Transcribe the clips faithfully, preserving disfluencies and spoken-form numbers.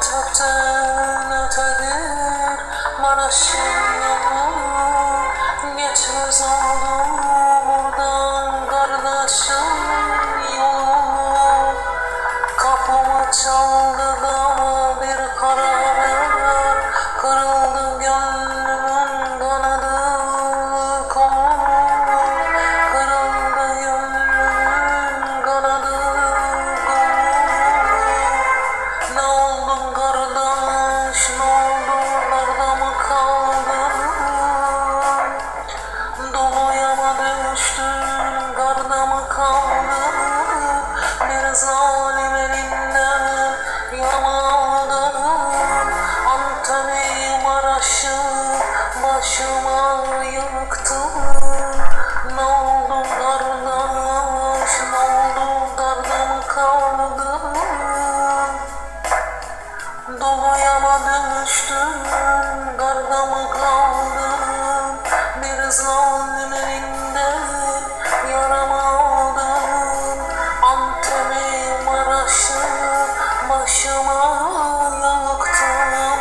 Antep'ten ötedir Maraş'ın yolu, geçmez oldu buradan kardeşim yolu. Kapımı çaldı da bir kara haber, kırıldı gönlümün kanadı kolu, kırıldı gönlümün kanadı kolu. Ne oldun kardeş, ne oldu, nerede mi kaldın? Doluya mı düştün, karda mı kaldın? Bir zalim elinden yamadın. Antep'i Maraş'ı başıma yıktın. Ne oldu kardeş, ne oldu, karda mı kaldın? Doluya mı düştün, karda mı kaldın? Bir zalim elinden yaramadım. Antep'i Maraş'ı başıma yaktım.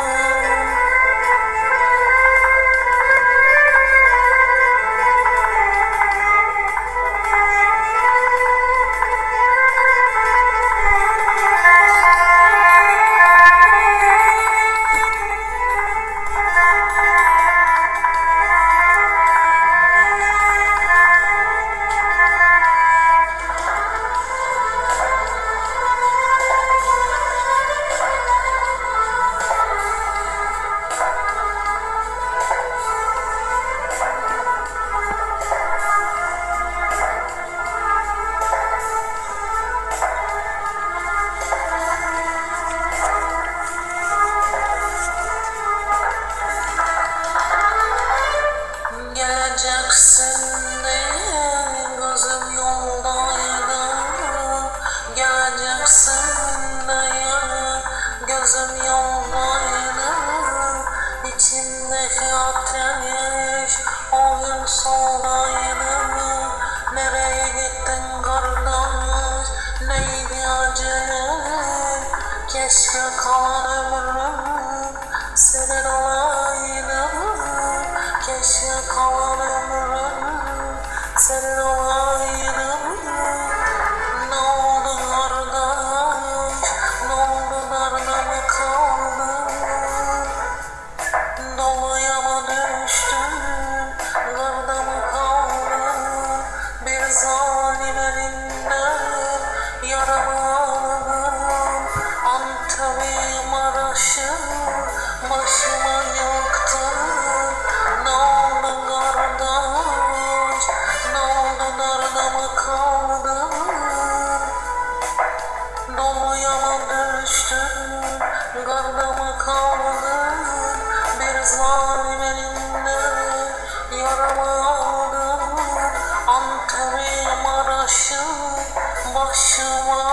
Geleceksin diye gözüm yoldaydı, geleceksin diye gözüm yoldaydı. İçimdeki ateş o gün soldaydı. Nereye gittin kardeş, neydi acelen? Keşke kalan ömrüm senin olaydı. Keşke kalan ömrüm senin olaydı. Ne oldu kardeş, ne oldu, nerede mi kaldın? Doluya mı düştün, karda mı kaldın? Bir zalim elinden yaramadım. Antep'i Maraş'ı başıma yaktın. Ne oldu kardeş, ne oldu, nerede mi kaldın? Doluya mı düştün, karda mı kaldın? Bir zalim elinden yaramadım. Antep'i Maraş'ı başıma